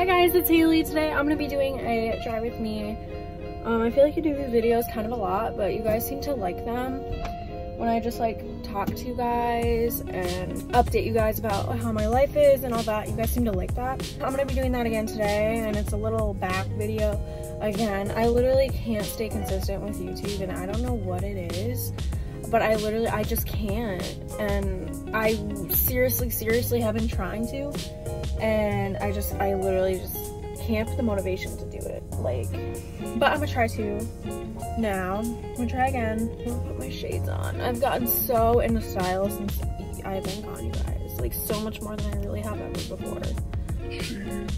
Hi guys, it's Haley. Today I'm gonna be doing a try with me. I feel like I do these videos kind of a lot, but you guys seem to like them when I just like talk to you guys and update you guys about how my life is and all that. You guys seem to like that. I'm gonna be doing that again today, and it's a little back video. Again, I literally can't stay consistent with YouTube, and I don't know what it is, but I just can't. And I seriously have been trying to, and I literally just can't put the motivation to do it. Like, but I'm gonna try to now. I'm gonna try again. I'm gonna put my shades on. I've gotten so into style since I've been gone, you guys. Like, so much more than I really have ever before. Shades.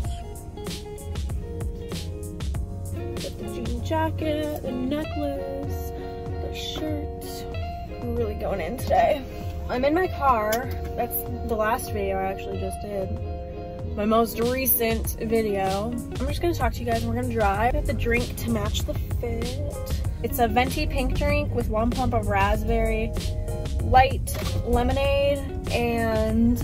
Got the jean jacket, the necklace, the shirt. I'm really going in today. I'm in my car. That's the last video I actually just did. My most recent video. I'm just gonna talk to you guys and we're gonna drive. I have the drink to match the fit. It's a venti pink drink with 1 pump of raspberry, light lemonade, and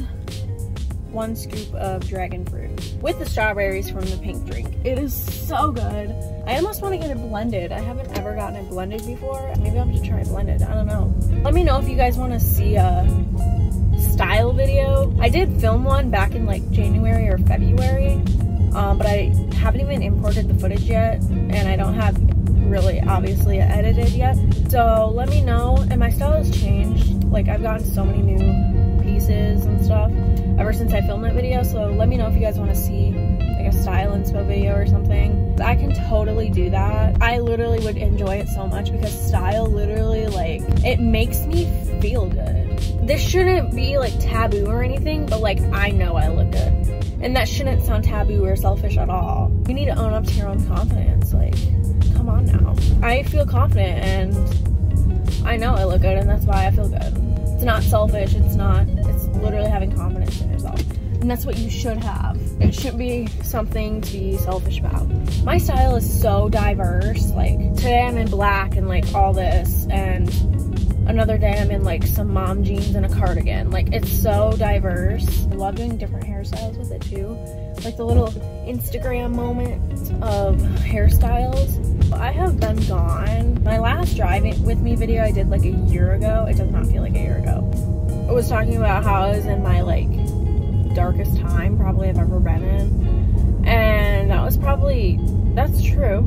1 scoop of dragon fruit with the strawberries from the pink drink. It is so good. I almost want to get it blended. I haven't ever gotten it blended before. Maybe I'll have to try it blended. I don't know. Let me know if you guys want to see a style video. I did film one back in like January or February, but I haven't even imported the footage yet, and I don't have really obviously edited yet. So let me know. And my style has changed. Like, I've gotten so many new pieces and stuff ever since I filmed that video. So let me know if you guys want to see like a style inspo video or something. I can totally do that. I literally would enjoy it so much because style literally, like, it makes me feel good. This shouldn't be like taboo or anything, but like, I know I look good, and that shouldn't sound taboo or selfish at all. You need to own up to your own confidence. Like, come on now. I feel confident and I know I look good, and that's why I feel good. It's not selfish. It's literally having confidence in yourself, and that's what you should have. It shouldn't be something to be selfish about. My style is so diverse. Like, today I'm in black and like all this, and another day I'm in like some mom jeans and a cardigan. Like, it's so diverse. I love doing different hairstyles with it too. Like the little Instagram moment of hairstyles. I have been gone. My last drive with me video I did like a year ago. It does not feel like a year ago. I was talking about how I was in my like darkest time probably I've ever been in. And that's true.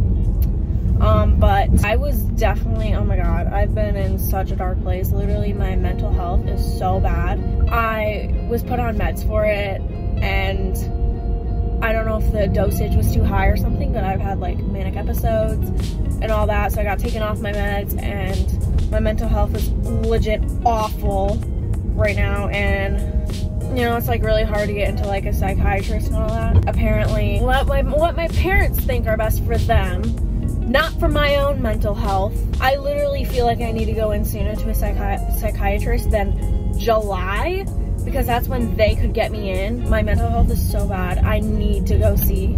But I was definitely, oh my god, I've been in such a dark place. Literally, my mental health is so bad. I was put on meds for it, and I don't know if the dosage was too high or something, but I've had like manic episodes and all that, so I got taken off my meds, and my mental health is legit awful right now. And you know, it's like really hard to get into like a psychiatrist and all that. Apparently, what my parents think are best for them, not for my own mental health. I literally feel like I need to go in sooner to a psychiatrist than July, because that's when they could get me in. My mental health is so bad. I need to go see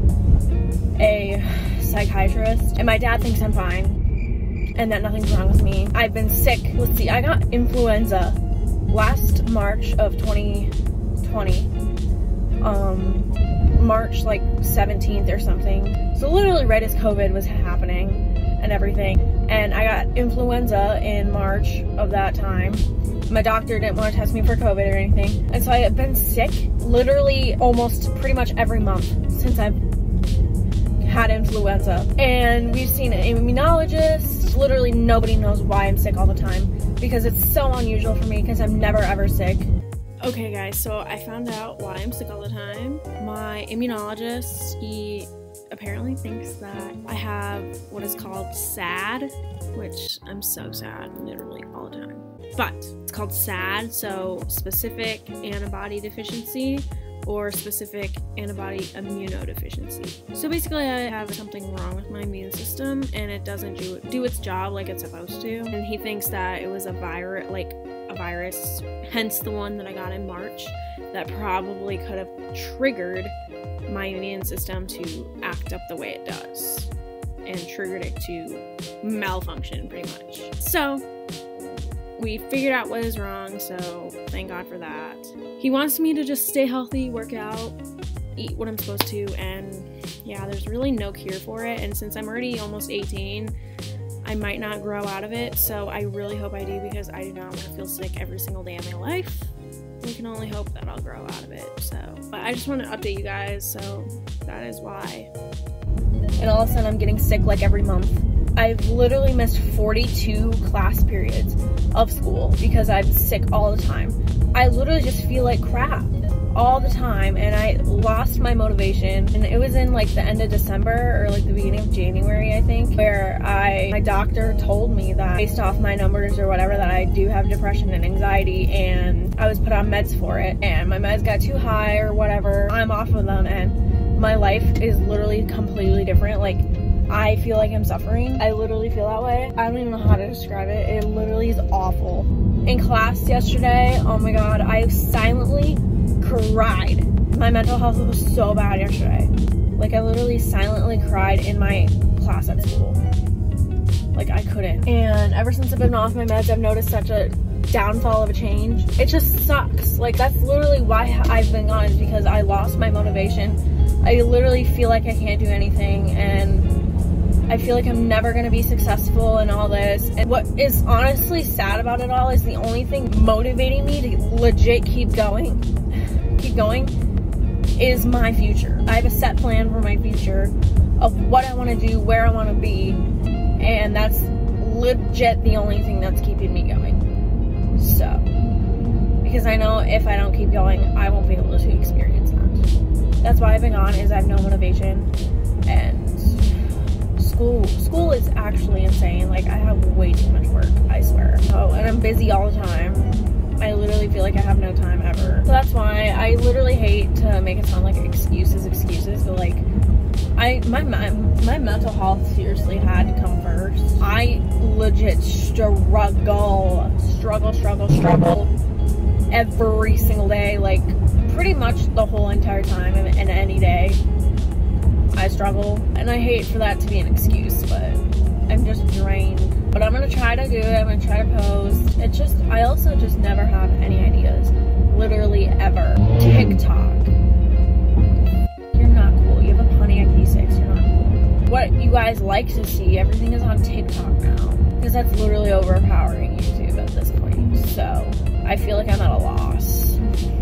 a psychiatrist. And my dad thinks I'm fine and that nothing's wrong with me. I've been sick. Let's see, I got influenza last March of 2020. March like 17th or something. So literally right as COVID was happening and everything. And I got influenza in March of that time. My doctor didn't want to test me for COVID or anything. And so I have been sick literally almost pretty much every month since I've had influenza. And we've seen an immunologist. Literally nobody knows why I'm sick all the time, because it's so unusual for me because I'm never ever sick. Okay guys, so I found out why I'm sick all the time. My immunologist, he apparently thinks that I have what is called SAD, which I'm so sad literally all the time. But it's called SAD, so specific antibody deficiency or specific antibody immunodeficiency. So basically I have something wrong with my immune system and it doesn't do its job like it's supposed to. And he thinks that it was a virus, hence the one that I got in March, that probably could have triggered my immune system to act up the way it does and triggered it to malfunction pretty much. So we figured out what is wrong, so thank God for that. He wants me to just stay healthy, work out, eat what I'm supposed to, and yeah, there's really no cure for it. And since I'm already almost 18, I might not grow out of it, so I really hope I do, because I do not want to feel sick every single day of my life. We can only hope that I'll grow out of it. So, but I just want to update you guys, so that is why. And all of a sudden I'm getting sick like every month. I've literally missed 42 class periods of school because I'm sick all the time. I literally just feel like crap all the time, and I lost my motivation. And it was in like the end of December or like the beginning of January, I think, where my doctor told me that based off my numbers or whatever, that I do have depression and anxiety, and I was put on meds for it, and my meds got too high or whatever. I'm off of them, and my life is literally completely different. Like, I feel like I'm suffering. I literally feel that way. I don't even know how to describe it. It literally is awful. In class yesterday, oh my god, I silently cried. My mental health was so bad yesterday. Like, I literally silently cried in my class at school. Like, I couldn't. And ever since I've been off my meds, I've noticed such a downfall of a change. It just sucks. Like, that's literally why I've been gone, is because I lost my motivation. I literally feel like I can't do anything, and I feel like I'm never gonna be successful in all this. And what is honestly sad about it all is the only thing motivating me to legit keep going is my future. I have a set plan for my future of what I want to do, where I want to be, and that's legit the only thing that's keeping me going. So, because I know if I don't keep going, I won't be able to experience that. That's why I've been gone, is I have no motivation, and school is actually insane. Like, I have way too much work, I swear. Oh, and I'm busy all the time. I literally feel like I have no time ever. So that's why I literally hate to make it sound like excuses, but like, my mental health seriously had to come first. I legit struggle every single day, like pretty much the whole entire time, and any day I struggle. And I hate for that to be an excuse, but I'm just drained. But I'm gonna try to do it. I'm gonna try to post. It's just, I also just never have any ideas. Literally ever. TikTok. You're not cool. You have a Pontiac G6. You're not cool. What you guys like to see, everything is on TikTok now. Because that's literally overpowering YouTube at this point. So, I feel like I'm at a loss.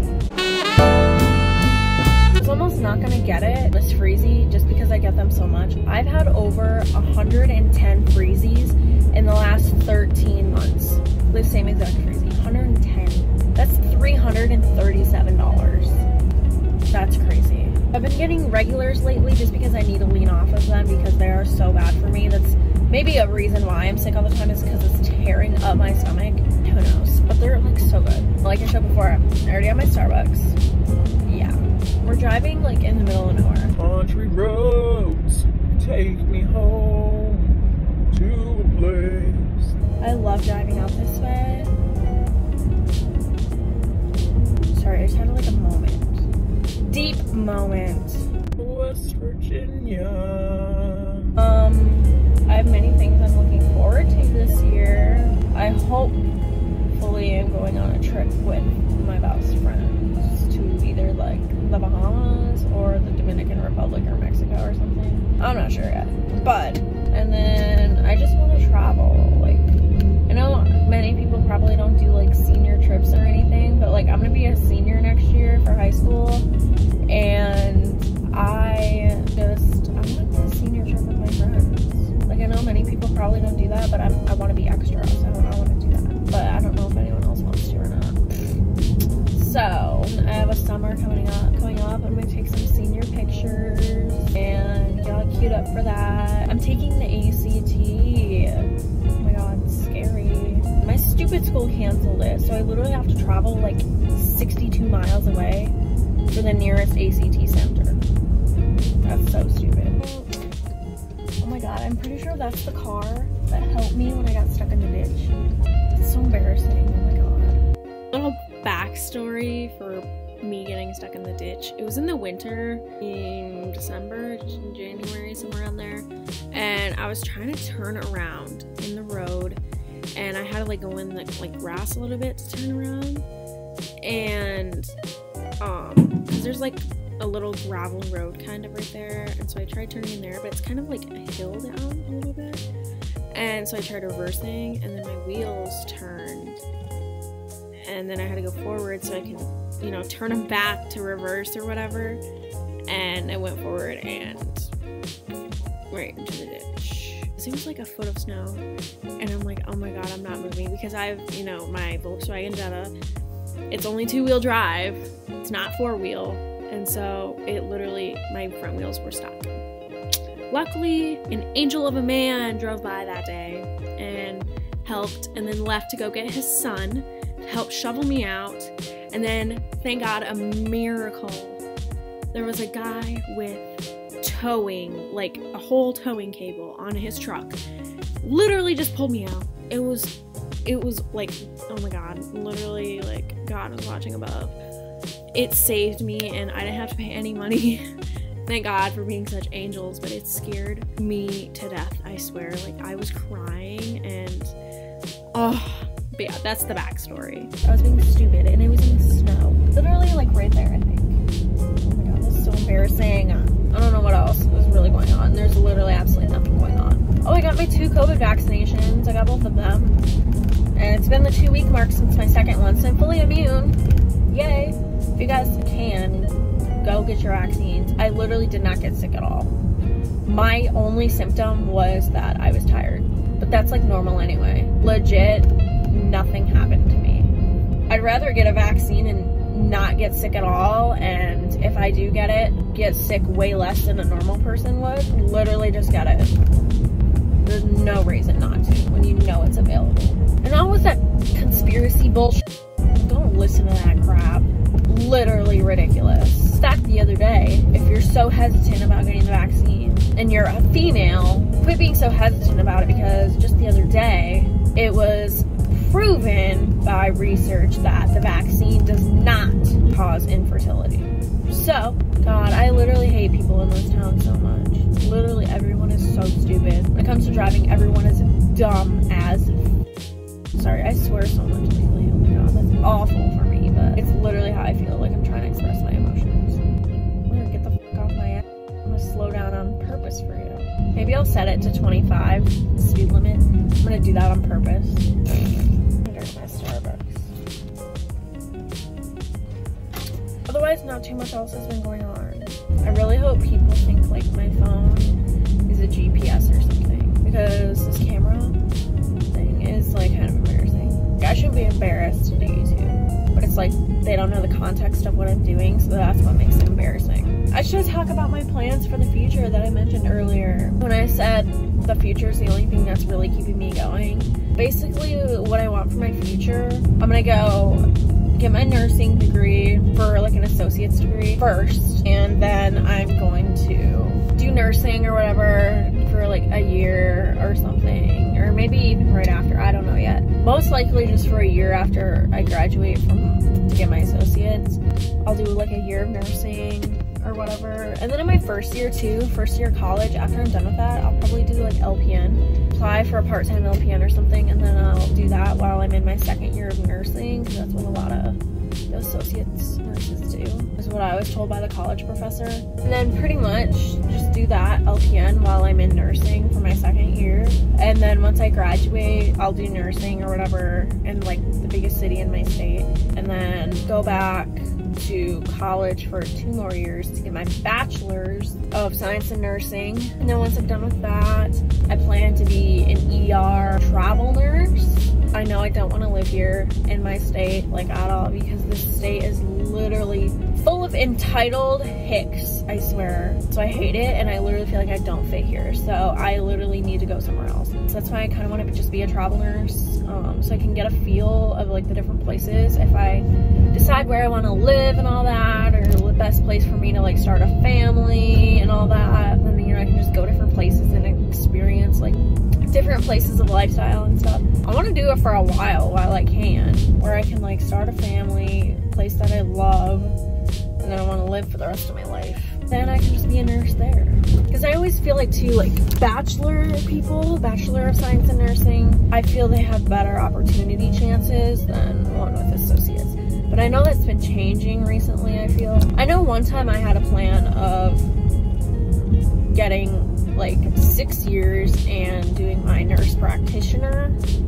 I was almost not gonna get it, this Freezy, just because I get them so much. I've had over 110 Freezies in the last 13 months. The same exact Freezy, 110. That's $337. That's crazy. I've been getting regulars lately just because I need to lean off of them because they are so bad for me. That's maybe a reason why I'm sick all the time, is because it's tearing up my stomach. Who knows? But they're like so good. Like I said before, I already have my Starbucks. Yeah. We're driving like in the middle of nowhere. Country roads, take me home to a place. I love driving out this way. Sorry, I just had like a moment. Deep moment. West Virginia. I have many things I'm looking forward to this year. I hopefully am going on a trip with my best friends to either like the Bahamas or the Dominican Republic or Mexico or something. I'm not sure yet. But, and then I just want to travel. Like, I know many people probably don't do like senior trips or anything, but like I'm gonna be a senior next year for high school, and I want to do a senior trip with my friends. Like, I know many people probably don't do that, but I want to be extra, so I want to do that. But I don't know if anyone else wants to or not. So, I have a summer coming up. I'm gonna take some senior pictures and get all queued up for that. I'm taking the ACT. Oh my god, it's scary. My stupid school canceled it, so I literally have to travel like 62 miles away for the nearest ACT center. That's so stupid. Oh my god, I'm pretty sure that's the car that helped me when I got stuck in the ditch. It's so embarrassing. Oh my god. Little backstory for me getting stuck in the ditch. It was in the winter, in December, January, somewhere around there, and I was trying to turn around in the road, and I had to like go in the like grass a little bit to turn around, and because there's like a little gravel road kind of right there, and so I tried turning in there, but it's kind of like a hill down a little bit, and so I tried reversing, and then my wheels turned, and then I had to go forward so I can, you know, turn them back to reverse or whatever, and I went forward and right into the ditch. It was like a foot of snow, and I'm like, oh my god, I'm not moving, because I've, you know, my Volkswagen Jetta, it's only 2-wheel drive, it's not 4-wheel, and so it literally, my front wheels were stuck. Luckily, an angel of a man drove by that day and helped, and then left to go get his son to help shovel me out, and then, thank God, a miracle, there was a guy with towing, like a whole towing cable on his truck, literally just pulled me out. It was like, oh my god, literally, like, God was watching above. It saved me, and I didn't have to pay any money. Thank God for being such angels, but it scared me to death, I swear. Like, I was crying, and oh, but yeah, that's the backstory. I was being stupid, and it was in the snow, literally, like, right there, I think. Oh my god, this is so embarrassing. I don't know what else was really going on. There's literally absolutely nothing going on. Oh, I got my 2 COVID vaccinations. I got both of them. And it's been the 2-week mark since my second one, so I'm fully immune. Yay. If you guys can, go get your vaccines. I literally did not get sick at all. My only symptom was that I was tired. But that's like normal anyway. Legit, nothing happened to me. I'd rather get a vaccine and not get sick at all, and if I do get it, get sick way less than a normal person would. Literally just get it. There's no reason not to when you know it's available. And all with that conspiracy bullshit, don't listen to that crap. Literally ridiculous. Fact, the other day, if you're so hesitant about getting the vaccine and you're a female, quit being so hesitant about it, because just the other day it was proven by research that the vaccine does not cause infertility. So, God, I literally hate people in this town so much. Literally everyone is so stupid. When it comes to driving, everyone is dumb as... Sorry, I swear so much lately. Oh my god, that's awful for me, but it's literally how I feel. Like, I'm trying to express my emotions. I'm gonna get the fuck off my ass. I'm gonna slow down on purpose for you. Maybe I'll set it to 25, the speed limit. I'm gonna do that on purpose. There's my Starbucks. Otherwise, not too much else has been going on. I really hope people think like my phone is a GPS or something, because this camera thing is like kind of embarrassing. Like, I shouldn't be embarrassed to do YouTube, but it's like they don't know the context of what I'm doing, so that's what makes it embarrassing. I should talk about my plans for the future that I mentioned earlier. When I said the future is the only thing that's really keeping me going, basically what I want for my future, I'm gonna go get my nursing degree for like an associate's degree first, and then I'm going to do nursing or whatever for like a year or something, or maybe even right after, I don't know yet. Most likely just for a year after I graduate to get my associates. I'll do like a year of nursing or whatever, and then in my first year of college, after I'm done with that, I'll probably do like LPN, apply for a part-time LPN or something, and then I'll do that while I'm in my second year of nursing, because that's what a lot of the associates nurses do, is what I was told by the college professor. And then pretty much just do that LPN while I'm in nursing for my second year, and then once I graduate, I'll do nursing or whatever in like the biggest city in my state, and then go back to college for 2 more years to get my bachelor's of science in nursing. And then once I'm done with that, I plan to be an ER travel nurse. I know I don't want to live here in my state like at all, because this state is literally full of entitled hicks, I swear. So I hate it, and I literally feel like I don't fit here, so I literally need to go somewhere else. So that's why I kind of want to just be a travel nurse, so I can get a feel of like the different places. If I decide where I want to live and all that, or the best place for me to like start a family and all that, then, you know, I can just go different places and experience like different places of lifestyle and stuff. I want to do it for a while I can, where I can like start a family, a place that I love, and then I want to live for the rest of my life. Then I can just be a nurse there. Because I always feel like too, like bachelor people, Bachelor of Science in Nursing, I feel they have better opportunity chances than one with associates. But I know that's been changing recently, I feel. I know one time I had a plan of getting like 6 years and doing my nurse practitioner.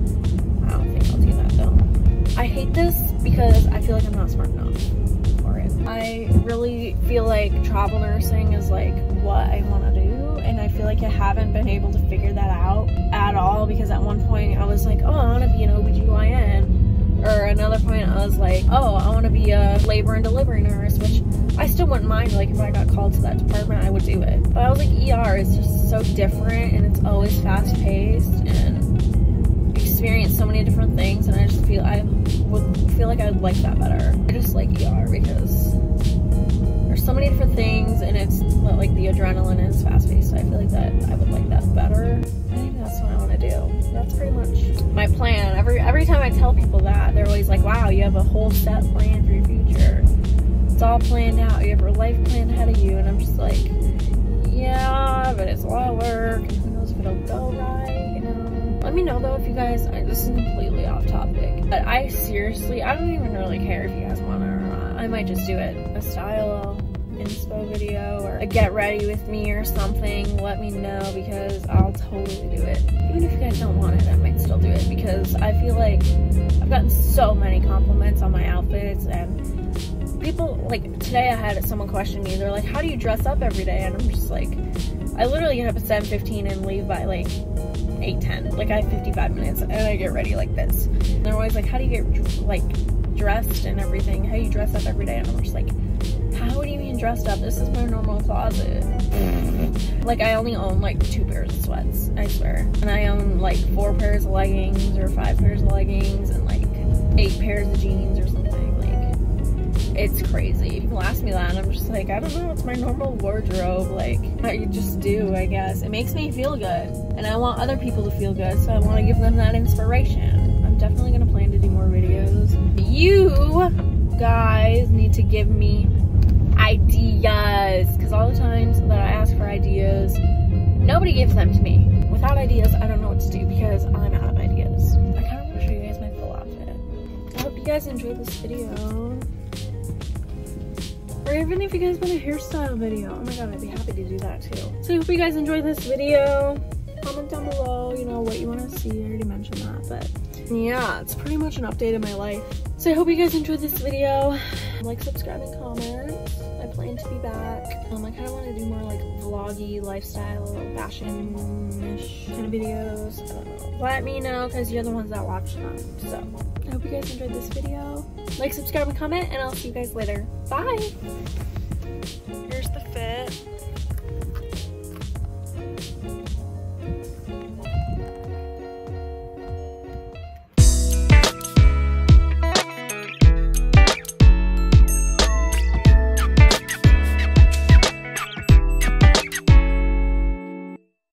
I don't think I'll do that though. I hate this because I feel like I'm not smart enough for it. I really feel like travel nursing is like what I want to do, and I feel like I haven't been able to figure that out at all, because at one point I was like, oh, I want to be an OBGYN. Or another point I was like, oh, I want to be a labor and delivery nurse, which I still wouldn't mind. Like if I got called to that department, I would do it. But I was like, ER is just so different, and it's always fast paced, and experience so many different things, and I just feel I would feel like I would like that better. I just like ER because there's so many different things, and it's like the adrenaline is fast paced, so I feel like that I would like that better. I think that's what I want to do. That's pretty much my plan. Every time I tell people that, they're always like, wow, you have a whole set plan for your future. It's all planned out. You have your life planned ahead of you, and I'm just like, yeah, but it's a lot of work. Who knows if it'll go right, you know? Let me know though if you guys, this is completely off topic, but I seriously, I don't even really care if you guys want to or not. I might just do it. A style inspo video or a get ready with me or something. Let me know, because I'll totally do it. Even if you guys don't want it, I might still do it, because I feel like I've gotten so many compliments on my outfits, and people, like today I had someone question me, they're like, how do you dress up every day? And I'm just like, I literally get up at 7:15 and leave by like 8:10. Like I have 55 minutes and I get ready like this. And they're always like, how do you get like dressed and everything? How do you dress up every day? And I'm just like, how do you mean dressed up? This is my normal closet. Like I only own like 2 pairs of sweats, I swear. And I own like 4 pairs of leggings or 5 pairs of leggings and like 8 pairs of jeans or something. Like it's crazy. People ask me that and I'm just like, I don't know, it's my normal wardrobe. Like I just do, I guess. It makes me feel good, and I want other people to feel good, so I want to give them that inspiration. I'm definitely gonna plan to do more videos. You guys need to give me ideas, because all the times that I ask for ideas, nobody gives them to me. Without ideas, I don't know what to do, because I'm out of ideas. I kind of want to show you guys my full outfit. I hope you guys enjoyed this video. Or even if you guys want a hairstyle video, oh my god, I'd be happy to do that too. So I hope you guys enjoyed this video. Comment down below, you know, what you want to see. I already mentioned that, but yeah, it's pretty much an update of my life. So I hope you guys enjoyed this video. Like, subscribe, and comment. I plan to be back. I kind of want to do more like vloggy, lifestyle, fashion-ish kind of videos. I don't know. Let me know, because you're the ones that watch them. So I hope you guys enjoyed this video. Like, subscribe, and comment, and I'll see you guys later. Bye!